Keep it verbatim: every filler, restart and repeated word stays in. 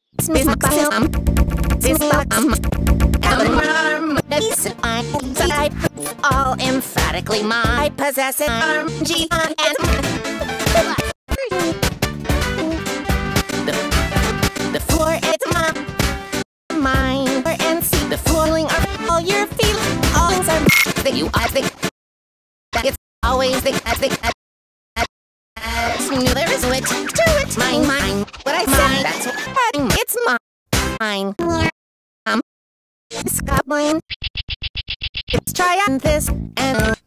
This um, this um, I all emphatically my possessive arm G and the the floor it's my mine and see the falling are all your feelings all are that you I think that it's always the I think knew there is a wit to it mine mine what I said that's what it's mine um Scotland let's try on this and